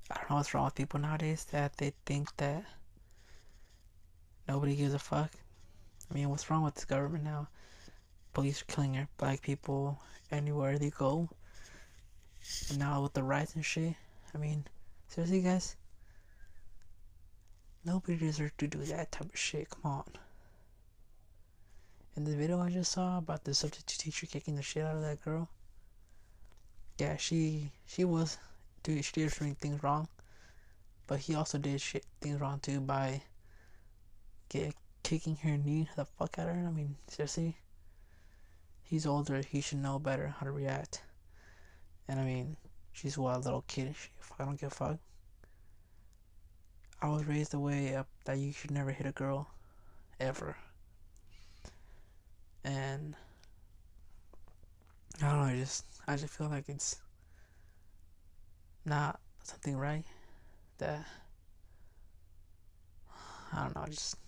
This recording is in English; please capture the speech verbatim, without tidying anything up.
I don't know what's wrong with people nowadays that they think that nobody gives a fuck. I mean, what's wrong with this government now? Police are killing our black people anywhere they go. And now with the riots and shit. I mean, seriously, guys? Nobody deserves to do that type of shit. Come on. In the video I just saw about the substitute teacher kicking the shit out of that girl, yeah, she she was, dude, she did certain things wrong, but he also did shit things wrong too by get, kicking her knee the fuck out of her. I mean, seriously, he's older. He should know better how to react. And I mean, she's what, a little kid. She, I don't give a fuck. I was raised the way up that you should never hit a girl, ever. And I don't know. I just I just feel like it's not something right. That I don't know. Just